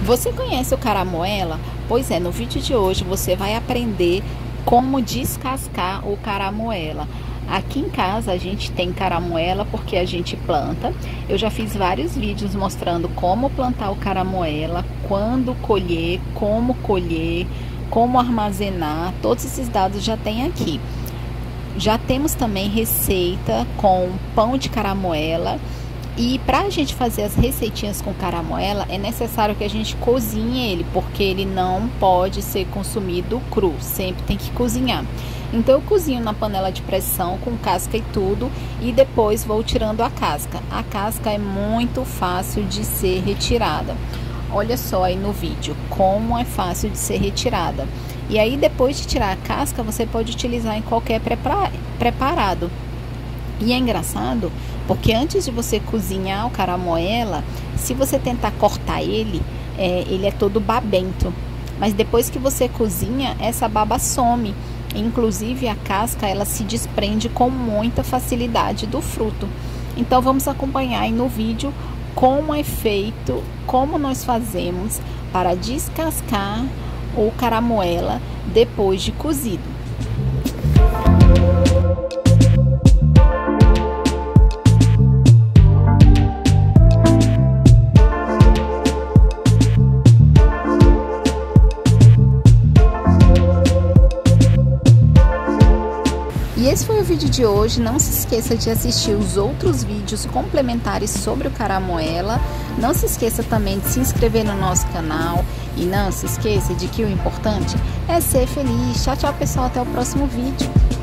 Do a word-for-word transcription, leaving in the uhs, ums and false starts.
Você conhece o caramoela? Pois é, no vídeo de hoje você vai aprender como descascar o caramoela. Aqui em casa a gente tem caramoela porque a gente planta. Eu já fiz vários vídeos mostrando como plantar o caramoela, quando colher, como colher, como armazenar. Todos esses dados já tem aqui. Já temos também receita com pão de caramoela. E para a gente fazer as receitinhas com caramoela, é necessário que a gente cozinhe ele, porque ele não pode ser consumido cru, sempre tem que cozinhar. Então eu cozinho na panela de pressão com casca e tudo, e depois vou tirando a casca. A casca é muito fácil de ser retirada. Olha só aí no vídeo como é fácil de ser retirada. E aí depois de tirar a casca, você pode utilizar em qualquer preparado. E é engraçado porque antes de você cozinhar o caramoela, se você tentar cortar ele, é, ele é todo babento. Mas depois que você cozinha, essa baba some. Inclusive a casca ela se desprende com muita facilidade do fruto. Então vamos acompanhar aí no vídeo como é feito, como nós fazemos para descascar o caramoela depois de cozido. E esse foi o vídeo de hoje. Não se esqueça de assistir os outros vídeos complementares sobre o caramoela. Não se esqueça também de se inscrever no nosso canal. E não se esqueça de que o importante é ser feliz. Tchau, tchau, pessoal. Até o próximo vídeo.